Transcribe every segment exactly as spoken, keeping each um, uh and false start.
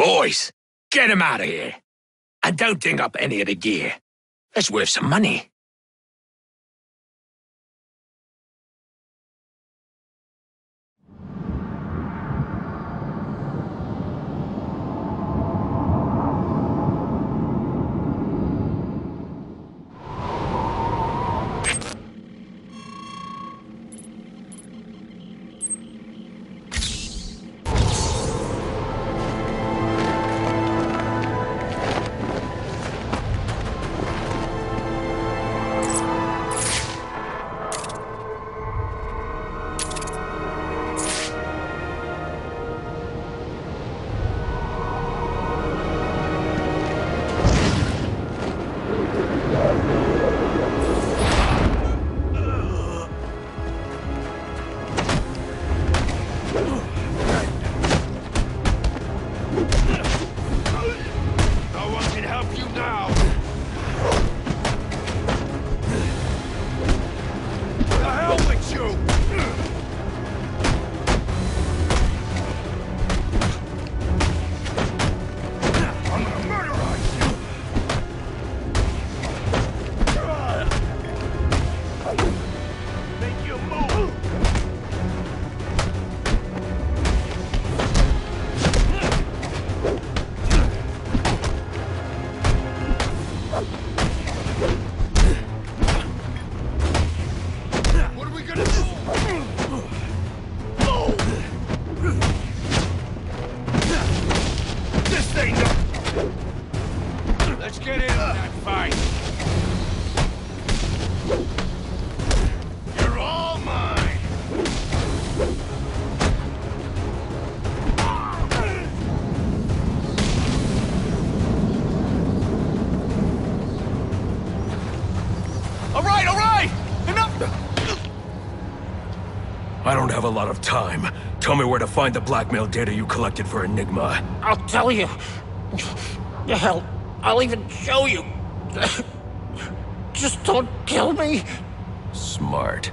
Boys, get him out of here. And don't ding up any of the gear. It's worth some money. I don't have a lot of time. Tell me where to find the blackmail data you collected for Enigma. I'll tell you. Hell, I'll even show you. Just don't kill me. Smart.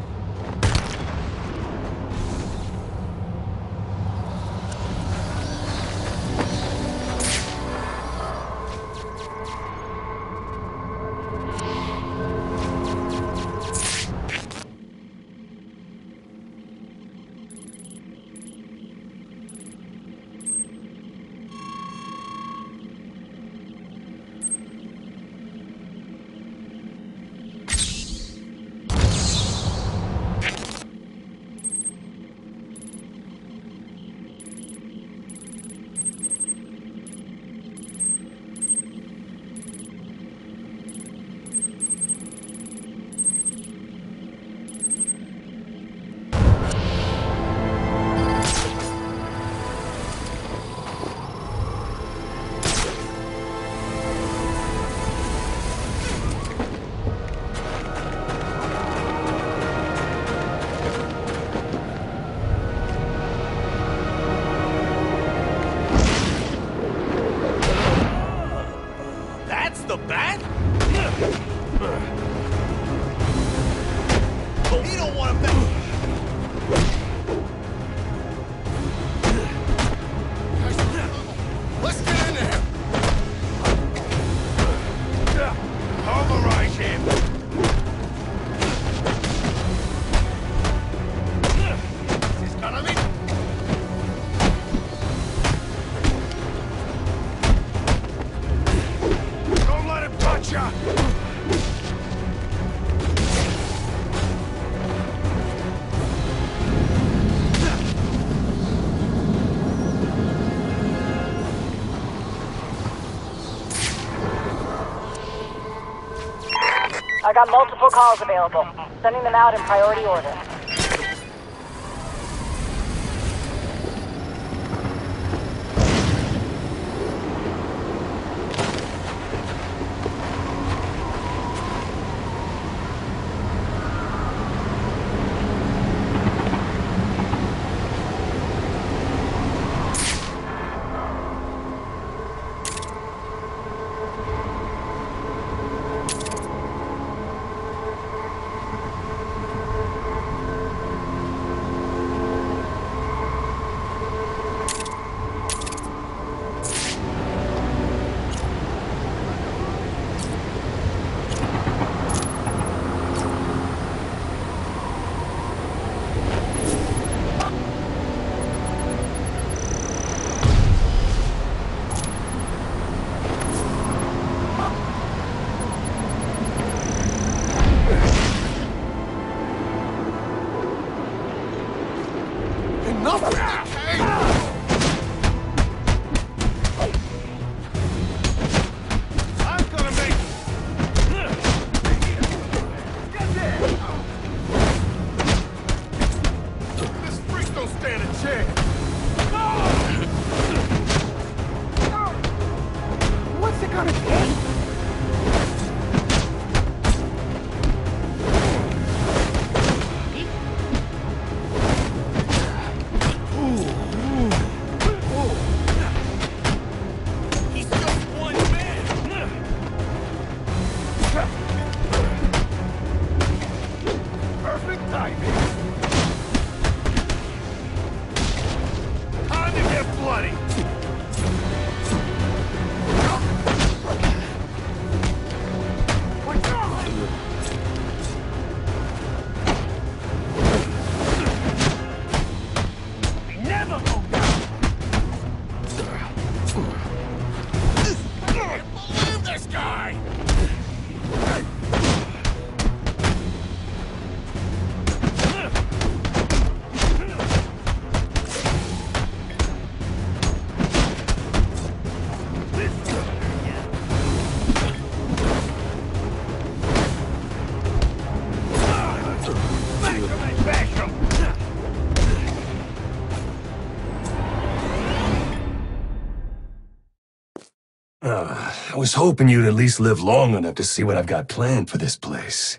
The bat? He don't want to bet. Let's get in there. Pulverize him. Is this gonna be? Gotcha! I got multiple calls available. Sending them out in priority order. enough with it, okay? Uh, I was hoping you'd at least live long enough to see what I've got planned for this place.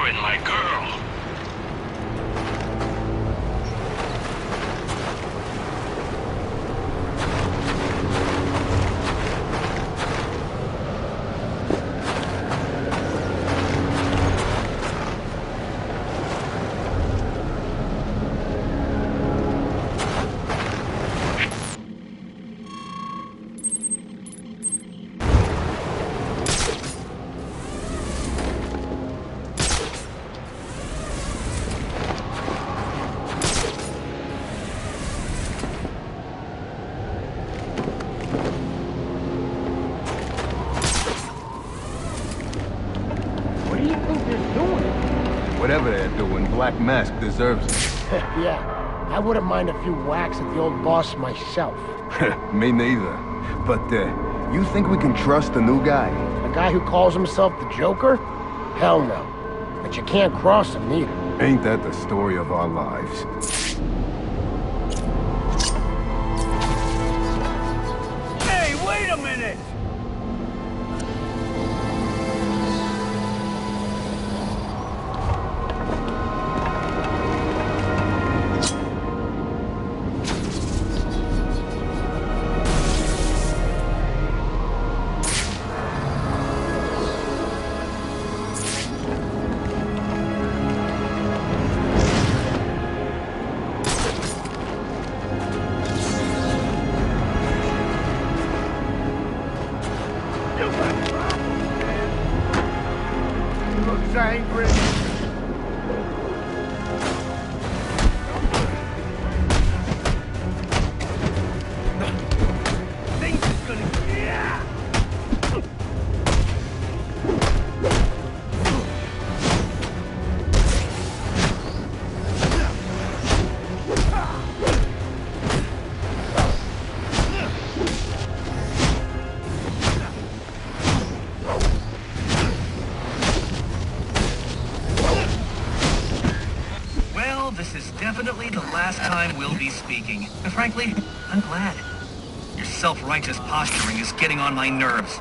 murdering my girl. Whatever they're doing, Black Mask deserves it. Yeah, I wouldn't mind a few whacks at the old boss myself. Me neither. But, uh, you think we can trust the new guy? A guy who calls himself the Joker? Hell no. But you can't cross him neither. Ain't that the story of our lives? Hey, wait a minute! Angry. Things is gonna... Yeah! This is definitely the last time we'll be speaking. And frankly, I'm glad. Your self-righteous posturing is getting on my nerves.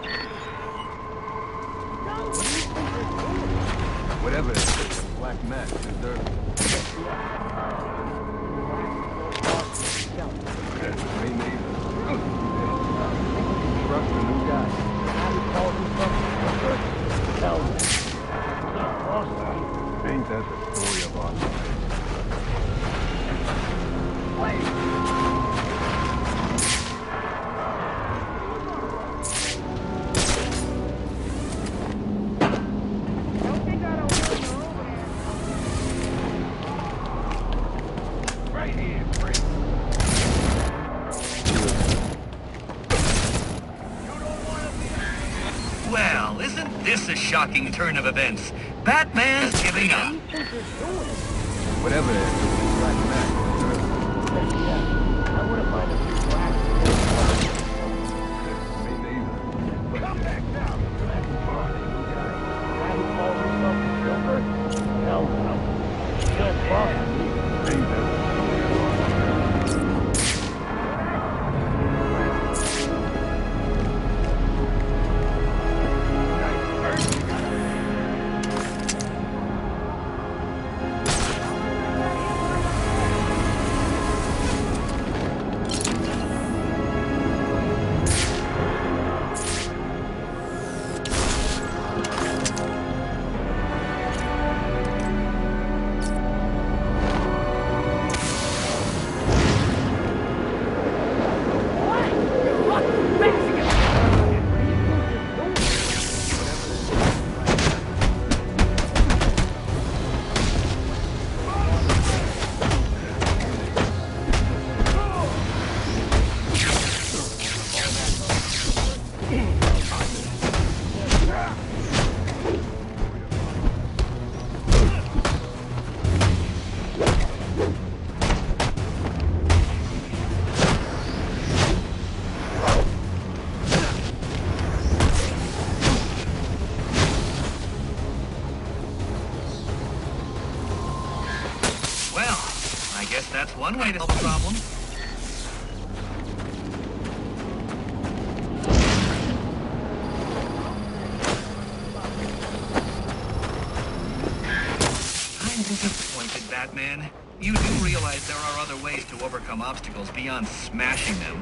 Whatever it is, Black Mask deserves it. Me neither. Trust the new guy. Hell no. Can't cross him. Ain't that the story of our lives? Well, isn't this a shocking turn of events? Batman's giving up. Whatever it is, Black Mask deserves it. I wouldn't mind a few whacks. Me neither. Come back now. Guy who calls himself the Joker? Hell no. Can't cross him either. Ain't that the story of our lives? I guess that's one way to solve the problem. I'm disappointed, Batman. You do realize there are other ways to overcome obstacles beyond smashing them.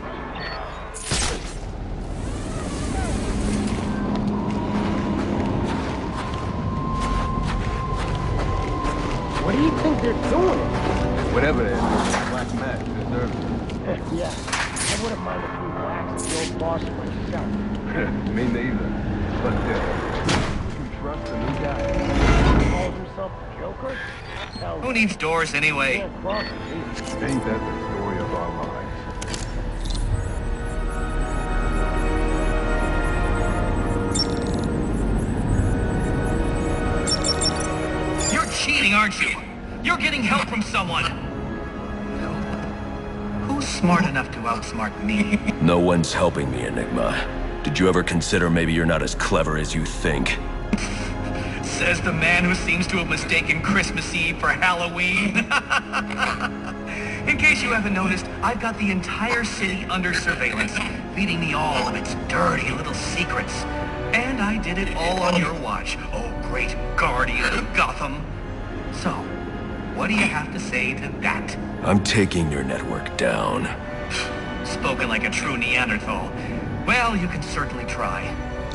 What do you think they're doing? Whatever it is, Black Mask deserves it. Yeah, I wouldn't mind if we waxed the old boss myself. Me neither. But, uh, you trust the new guy? He calls himself the Joker? Hell, Who needs doors he anyway? can't cross it either. Ain't that the story of our lives? You're cheating, aren't you? You're getting help from someone. Who? Who's smart enough to outsmart me? No one's helping me, Enigma. Did you ever consider maybe you're not as clever as you think? Says the man who seems to have mistaken Christmas Eve for Halloween. In case you haven't noticed, I've got the entire city under surveillance, feeding me all of its dirty little secrets. And I did it all on your watch, oh great guardian of Gotham. So, what do you have to say to that? I'm taking your network down. Spoken like a true Neanderthal. Well, you can certainly try.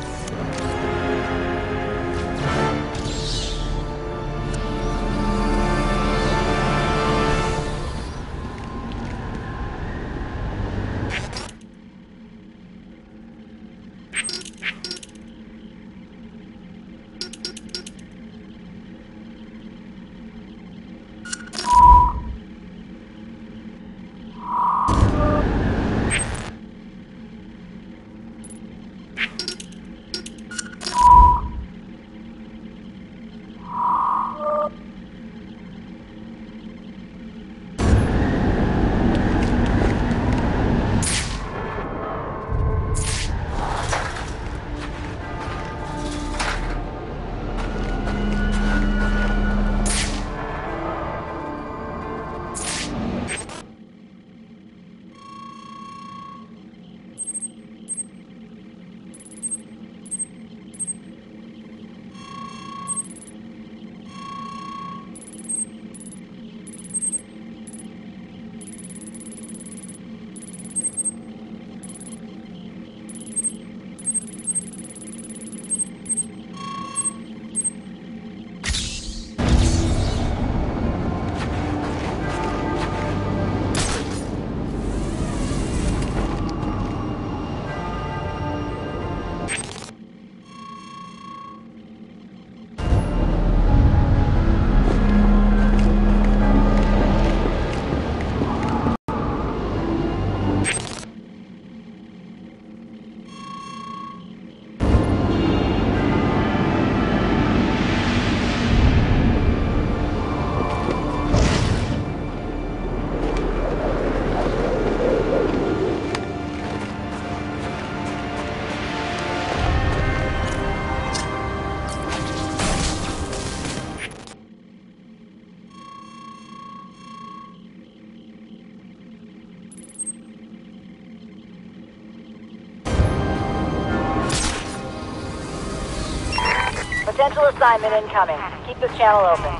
Potential assignment incoming. Keep this channel open.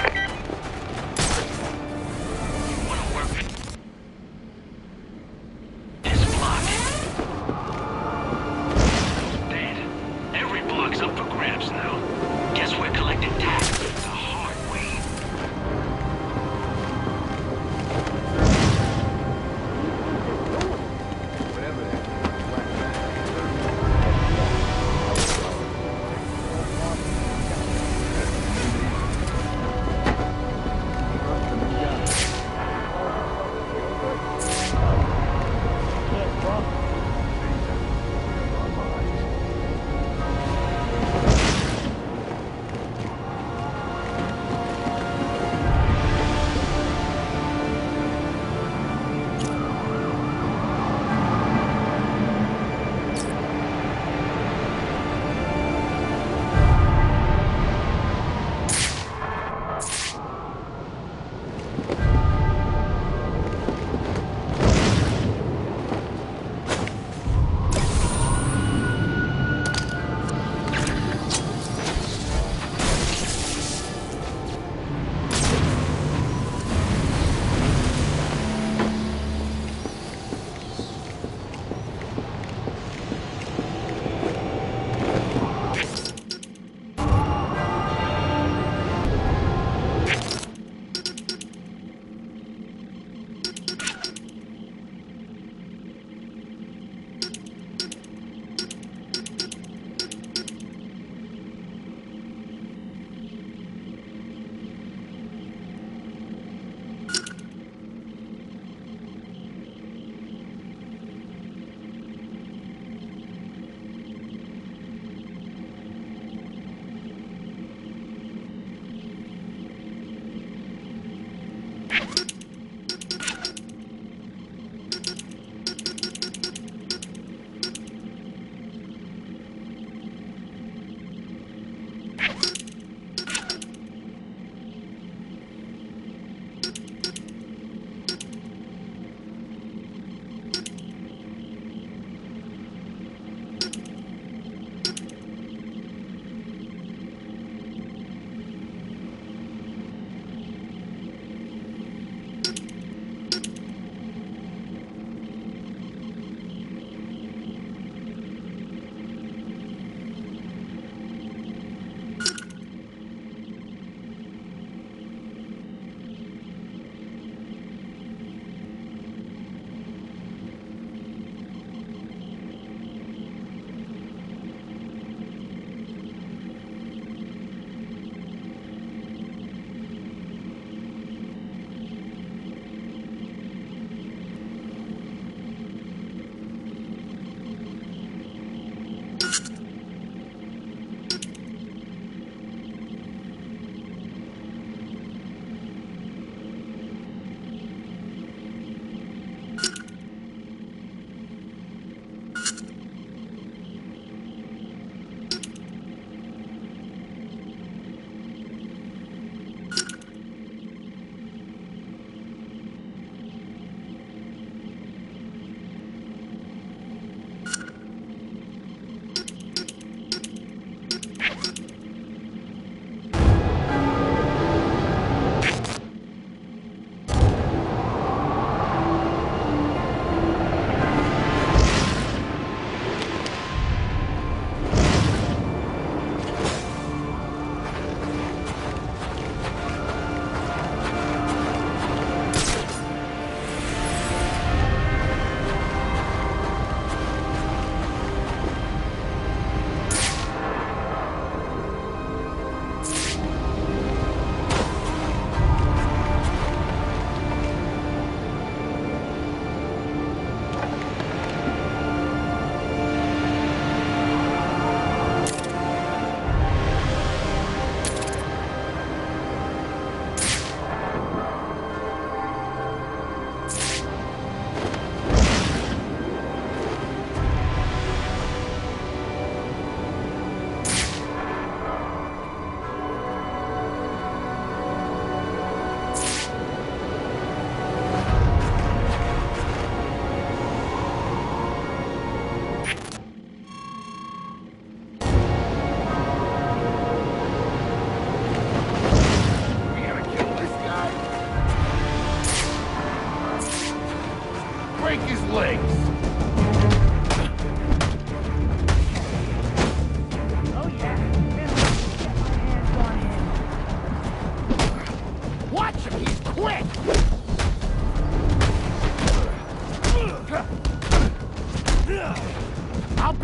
This block. Dead. Every block's up for grabs now. Guess we're collecting tax the hard way. Whatever it is, Black Mask deserves it.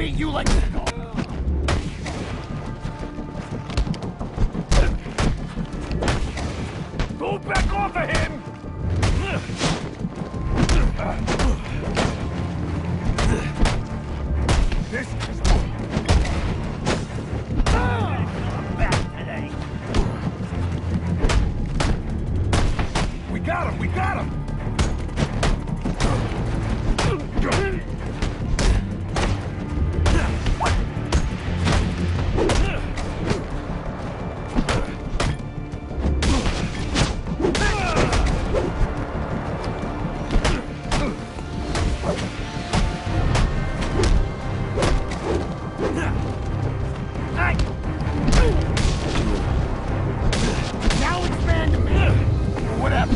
treat you like a dog. Go back off of him! This is back today. We got him! We got him! Now expand to me. Whatever.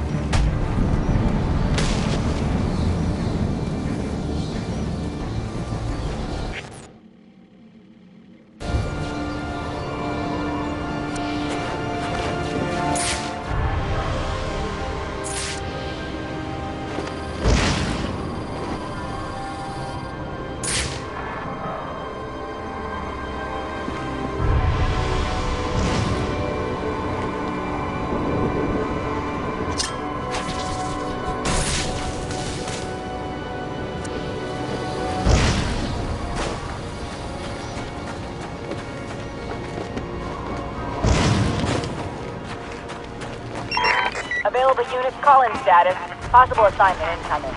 Available units call-in status. Possible assignment incoming.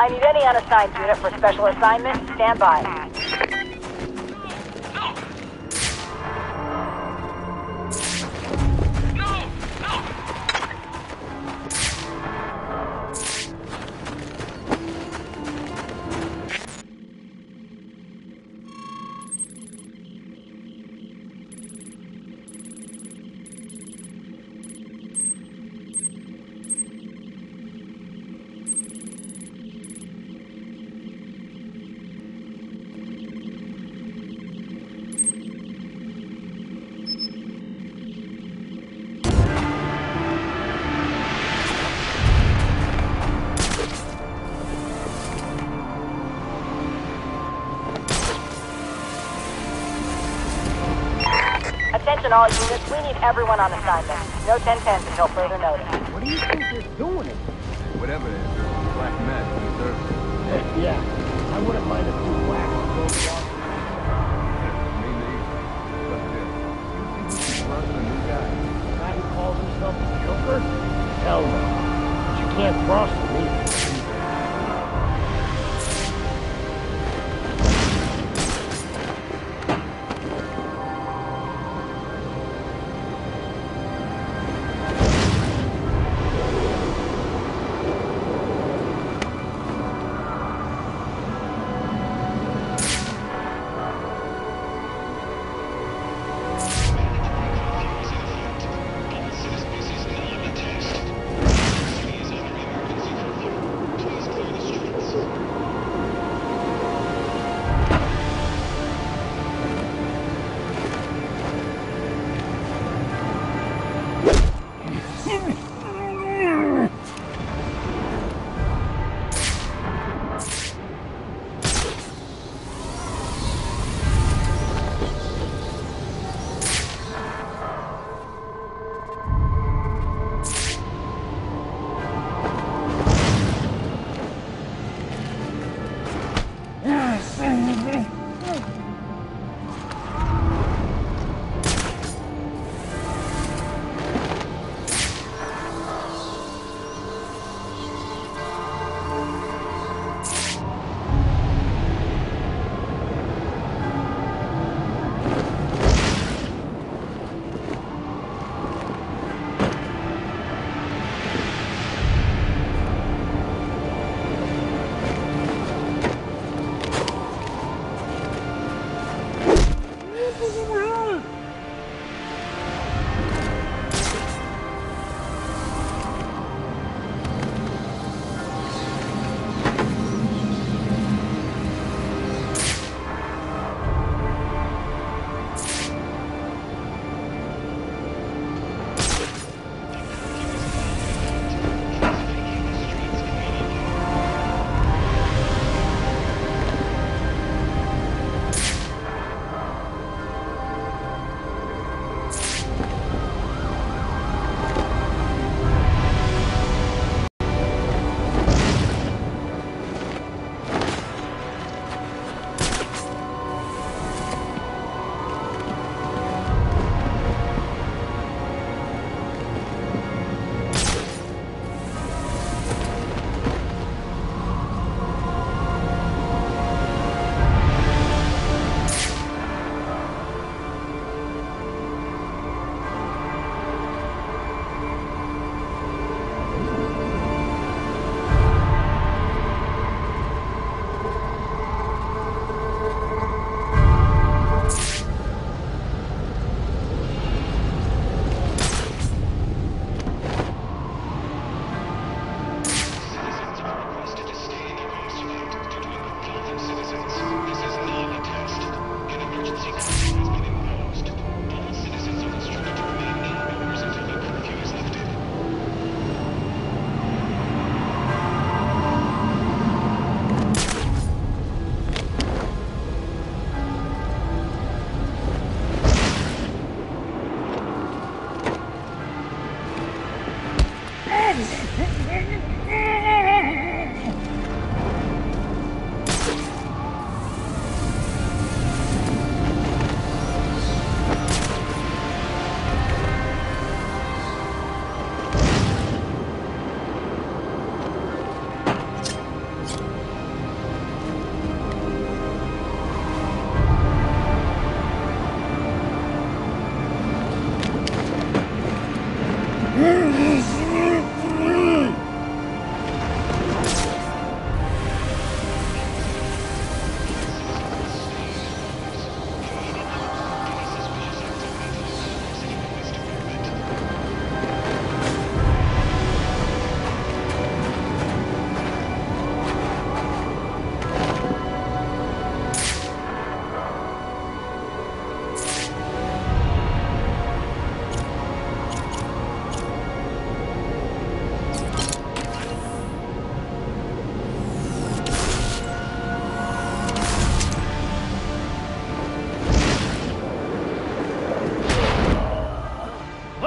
I need any unassigned unit for special assignment. Stand by. Attention all units, we need everyone on assignment. No ten tens until further notice. What do you think they're doing it? Whatever it is, black magic on the surface. Yeah, I wouldn't mind a few whacks to go along. Me neither. But still, you think we can trust the new guy? The guy who calls himself the Joker? Hell no. But you can't cross him either.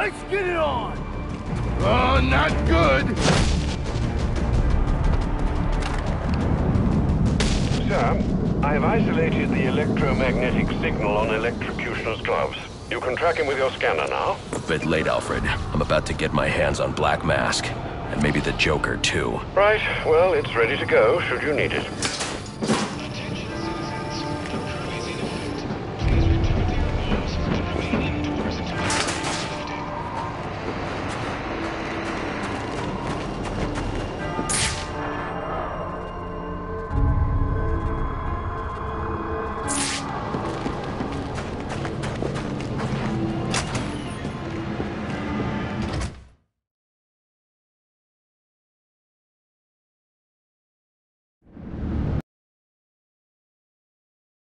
Let's get it on! Oh, not good! Sir, I have isolated the electromagnetic signal on Electrocution's gloves. You can track him with your scanner now. A bit late, Alfred. I'm about to get my hands on Black Mask. And maybe the Joker, too. Right, well, it's ready to go, should you need it.